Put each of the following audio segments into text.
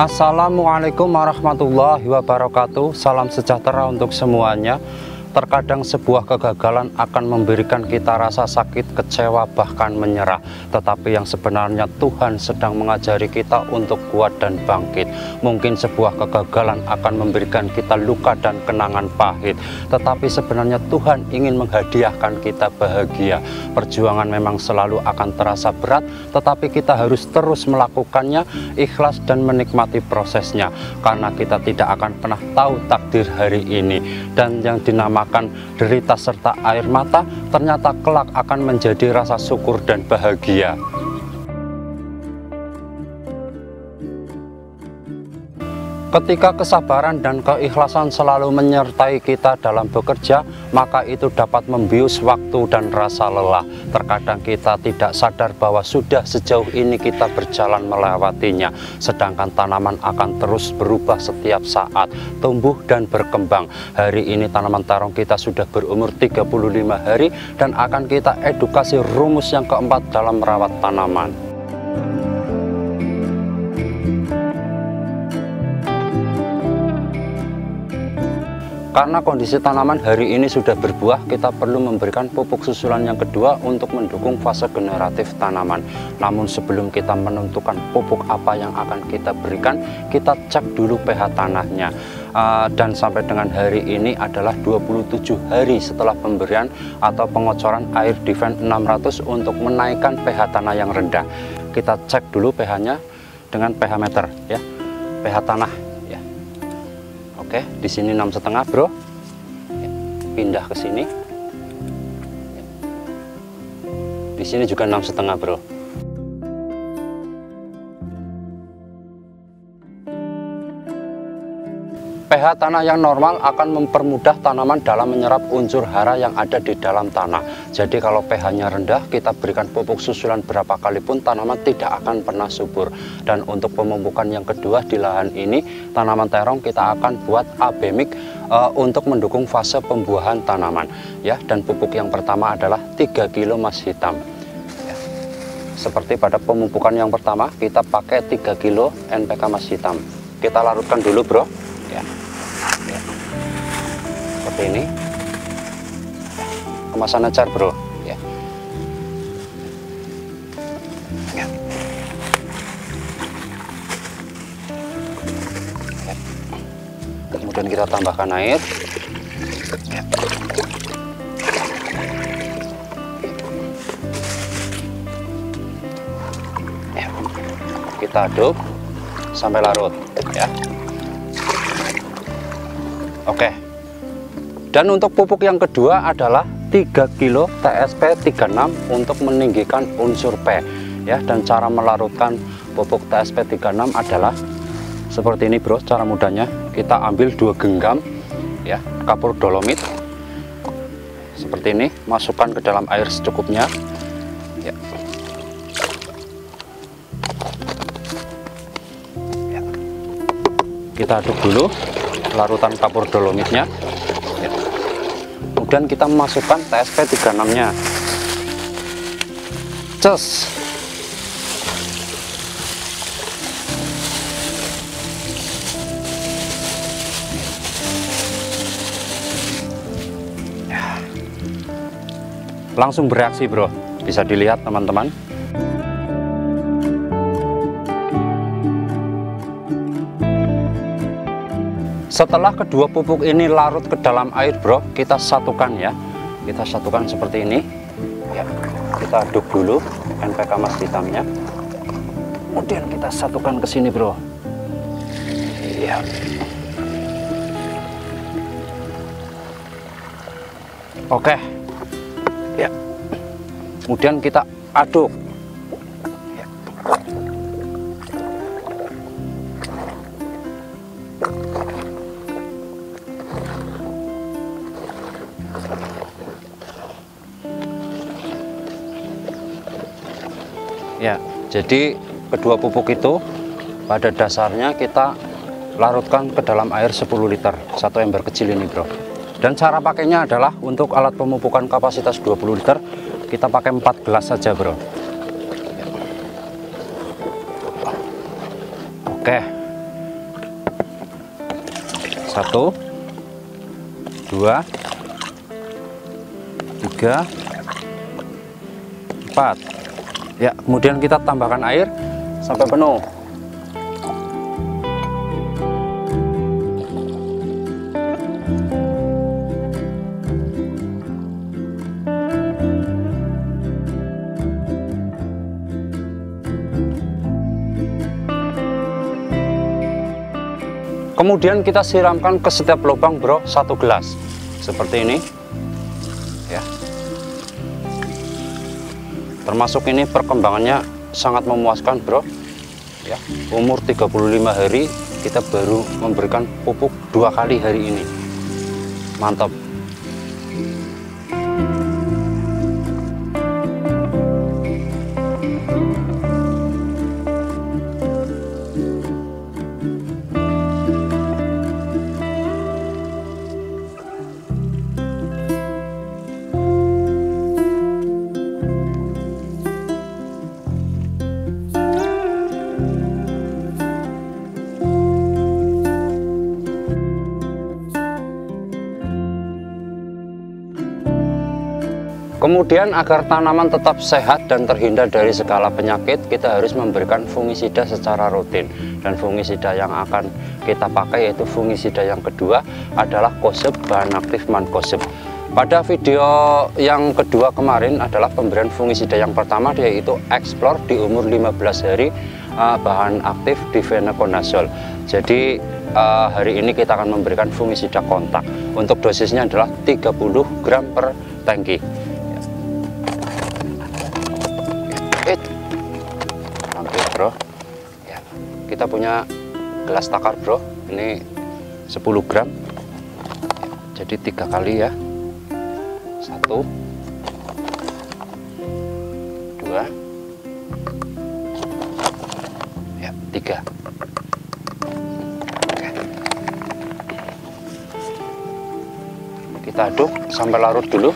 Assalamualaikum warahmatullahi wabarakatuh. Salam sejahtera untuk semuanya. Terkadang sebuah kegagalan akan memberikan kita rasa sakit, kecewa, bahkan menyerah. Tetapi yang sebenarnya Tuhan sedang mengajari kita untuk kuat dan bangkit. Mungkin sebuah kegagalan akan memberikan kita luka dan kenangan pahit, tetapi sebenarnya Tuhan ingin menghadiahkan kita bahagia. Perjuangan memang selalu akan terasa berat, tetapi kita harus terus melakukannya, ikhlas dan menikmati prosesnya. Karena kita tidak akan pernah tahu takdir hari ini. Dan yang dinamakan derita serta air mata ternyata kelak akan menjadi rasa syukur dan bahagia. Ketika kesabaran dan keikhlasan selalu menyertai kita dalam bekerja, maka itu dapat membius waktu dan rasa lelah. Terkadang kita tidak sadar bahwa sudah sejauh ini kita berjalan melewatinya, sedangkan tanaman akan terus berubah setiap saat, tumbuh dan berkembang. Hari ini tanaman terong kita sudah berumur 35 hari dan akan kita edukasi rumus yang keempat dalam merawat tanaman. Karena kondisi tanaman hari ini sudah berbuah, kita perlu memberikan pupuk susulan yang kedua untuk mendukung fase generatif tanaman. Namun sebelum kita menentukan pupuk apa yang akan kita berikan, kita cek dulu pH tanahnya. Dan sampai dengan hari ini adalah 27 hari setelah pemberian atau pengocoran air Diven 600 untuk menaikkan pH tanah yang rendah. Kita cek dulu pH-nya dengan pH meter ya, pH tanah. Oke, di sini 6,5 bro. Pindah ke sini. Di sini juga 6,5 bro. pH tanah yang normal akan mempermudah tanaman dalam menyerap unsur hara yang ada di dalam tanah. Jadi kalau pH-nya rendah, kita berikan pupuk susulan berapa kali pun tanaman tidak akan pernah subur. Dan untuk pemupukan yang kedua di lahan ini, tanaman terong kita akan buat abemik untuk mendukung fase pembuahan tanaman. Ya, dan pupuk yang pertama adalah 3 kilo emas hitam. Ya. Seperti pada pemupukan yang pertama, kita pakai 3 kilo NPK emas hitam. Kita larutkan dulu bro. Ya. Seperti ini, kemasan acar bro ya. Ya. Kemudian kita tambahkan air ya. Ya. Kita aduk sampai larut ya. Oke. Dan untuk pupuk yang kedua adalah 3 kilo TSP 36 untuk meninggikan unsur P ya. Dan cara melarutkan pupuk TSP 36 adalah seperti ini bro, cara mudahnya. Kita ambil 2 genggam ya, kapur dolomit seperti ini, masukkan ke dalam air secukupnya ya. Ya. Kita aduk dulu larutan kapur dolomitnya ya. Kemudian kita masukkan TSP 36 nya, ces. Ya. Langsung bereaksi bro, bisa dilihat teman-teman. Setelah kedua pupuk ini larut ke dalam air bro, kita satukan ya. Kita satukan seperti ini ya. Kita aduk dulu NPK emas hitamnya, kemudian kita satukan ke sini bro ya. Oke ya. Kemudian kita aduk ya. Ya, jadi kedua pupuk itu pada dasarnya kita larutkan ke dalam air 10 liter, 1 ember kecil ini bro. Dan cara pakainya adalah untuk alat pemupukan kapasitas 20 liter, kita pakai 4 gelas saja bro. Oke, 1, 2, 3, 4. Ya, kemudian kita tambahkan air sampai penuh. Kemudian kita siramkan ke setiap lubang, bro, 1 gelas seperti ini ya. Termasuk ini perkembangannya sangat memuaskan, bro ya. Umur 35 hari kita baru memberikan pupuk 2 kali hari ini. Mantap. Kemudian agar tanaman tetap sehat dan terhindar dari segala penyakit, kita harus memberikan fungisida secara rutin. Dan fungisida yang akan kita pakai yaitu fungisida yang kedua adalah Koseb, bahan aktif Mancozeb. Pada video yang kedua kemarin adalah pemberian fungisida yang pertama yaitu Explore di umur 15 hari, bahan aktif Difenoconazole. Jadi hari ini kita akan memberikan fungisida kontak. Untuk dosisnya adalah 30 gram per tangki. Hampir, bro ya. Kita punya gelas takar, bro, ini 10 gram ya. Jadi 3 kali ya, 1, 2, ya, 3. Oke. Kita aduk sampai larut dulu.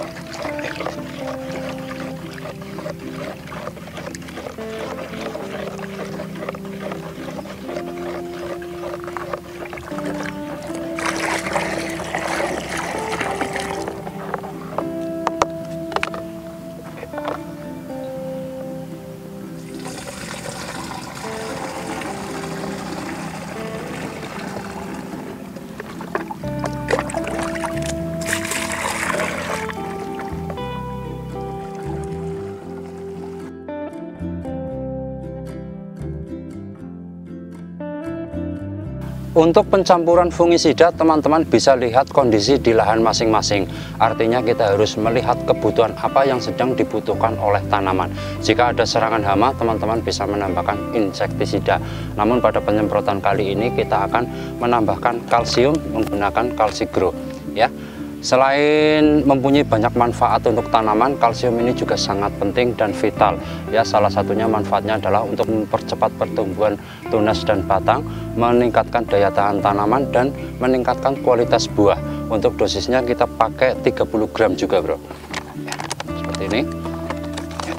Untuk pencampuran fungisida, teman-teman bisa lihat kondisi di lahan masing-masing. Artinya kita harus melihat kebutuhan apa yang sedang dibutuhkan oleh tanaman. Jika ada serangan hama, teman-teman bisa menambahkan insektisida. Namun pada penyemprotan kali ini kita akan menambahkan kalsium menggunakan Kalsigro ya. Selain mempunyai banyak manfaat untuk tanaman, kalsium ini juga sangat penting dan vital ya. Salah satunya manfaatnya adalah untuk mempercepat pertumbuhan tunas dan batang, meningkatkan daya tahan tanaman, dan meningkatkan kualitas buah. Untuk dosisnya kita pakai 30 gram juga, bro ya, seperti ini ya.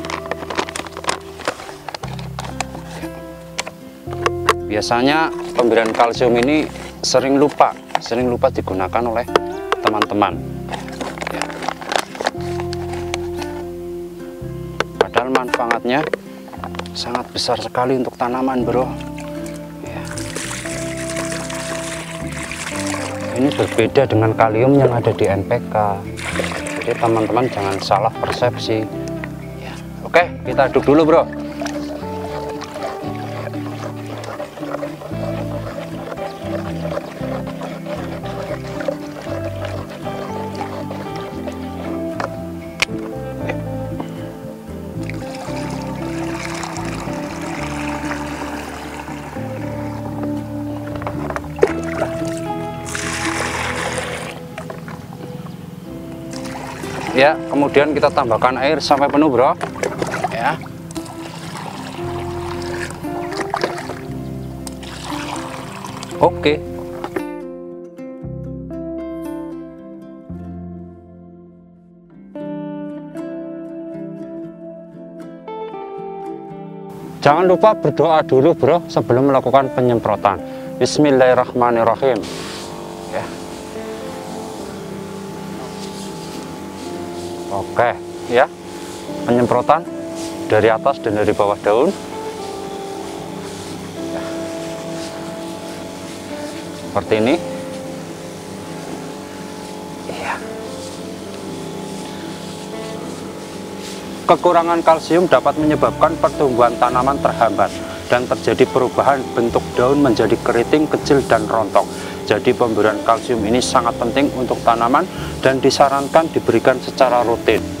Biasanya pemberian kalsium ini sering lupa digunakan oleh teman-teman ya. Padahal manfaatnya sangat besar sekali untuk tanaman, bro ya. Ini berbeda dengan kalium yang ada di NPK, jadi teman-teman jangan salah persepsi ya. Oke, kita aduk dulu, bro. Ya, kemudian kita tambahkan air sampai penuh, bro ya. Oke. Jangan lupa berdoa dulu, bro, sebelum melakukan penyemprotan. Bismillahirrahmanirrahim. Ya. Oke, ya. Penyemprotan dari atas dan dari bawah daun. Ya. Seperti ini. Ya. Kekurangan kalsium dapat menyebabkan pertumbuhan tanaman terhambat dan terjadi perubahan bentuk daun menjadi keriting, kecil, dan rontok. Jadi pemberian kalsium ini sangat penting untuk tanaman dan disarankan diberikan secara rutin.